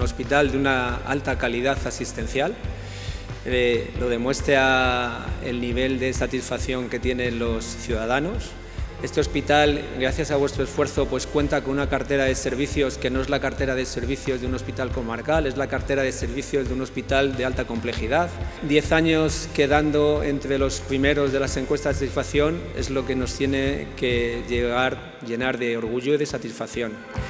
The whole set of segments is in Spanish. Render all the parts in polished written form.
hospital de una alta calidad asistencial. Lo demuestra el nivel de satisfacción que tienen los ciudadanos. Este hospital, gracias a vuestro esfuerzo, pues cuenta con una cartera de servicios que no es la cartera de servicios de un hospital comarcal, es la cartera de servicios de un hospital de alta complejidad. 10 años quedando entre los primeros de las encuestas de satisfacción es lo que nos tiene que llenar de orgullo y de satisfacción.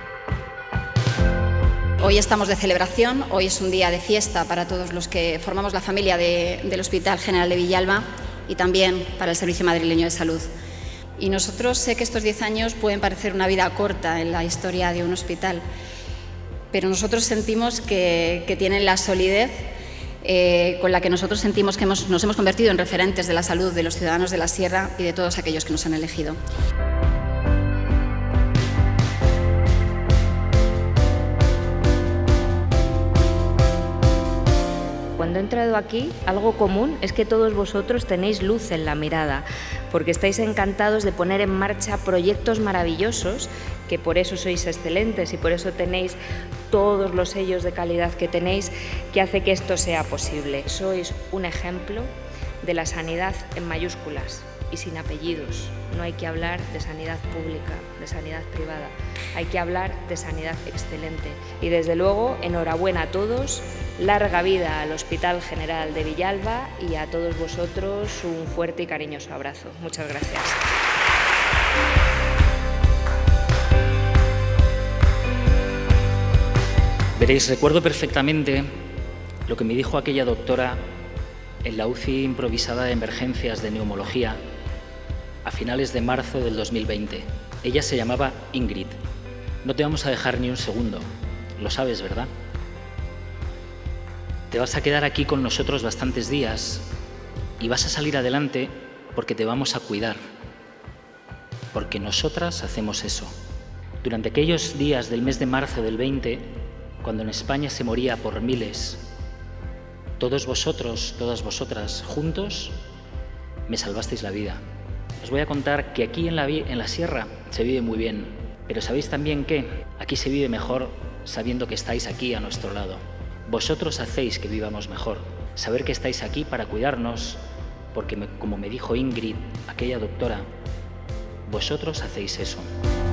Hoy estamos de celebración, hoy es un día de fiesta para todos los que formamos la familia del Hospital General de Villalba y también para el Servicio Madrileño de Salud. Y nosotros, sé que estos 10 años pueden parecer una vida corta en la historia de un hospital, pero nosotros sentimos que tienen la solidez con la que nosotros sentimos que nos hemos convertido en referentes de la salud de los ciudadanos de la Sierra y de todos aquellos que nos han elegido. Cuando he entrado aquí, algo común es que todos vosotros tenéis luz en la mirada, porque estáis encantados de poner en marcha proyectos maravillosos, que por eso sois excelentes y por eso tenéis todos los sellos de calidad que tenéis, que hace que esto sea posible. Sois un ejemplo de la sanidad en mayúsculas y sin apellidos. No hay que hablar de sanidad pública, de sanidad privada, hay que hablar de sanidad excelente. Y desde luego, enhorabuena a todos, larga vida al Hospital General de Villalba y a todos vosotros un fuerte y cariñoso abrazo. Muchas gracias. Veréis, recuerdo perfectamente lo que me dijo aquella doctora en la UCI improvisada de emergencias de neumología a finales de marzo del 2020. Ella se llamaba Ingrid. No te vamos a dejar ni un segundo, lo sabes, ¿verdad? Te vas a quedar aquí con nosotros bastantes días y vas a salir adelante porque te vamos a cuidar, porque nosotras hacemos eso. Durante aquellos días del mes de marzo del 20, cuando en España se moría por miles, todos vosotros, todas vosotras, juntos, me salvasteis la vida. Os voy a contar que aquí en la sierra se vive muy bien, pero sabéis también que aquí se vive mejor sabiendo que estáis aquí a nuestro lado. Vosotros hacéis que vivamos mejor. Saber que estáis aquí para cuidarnos, porque como me dijo Ingrid, aquella doctora, vosotros hacéis eso.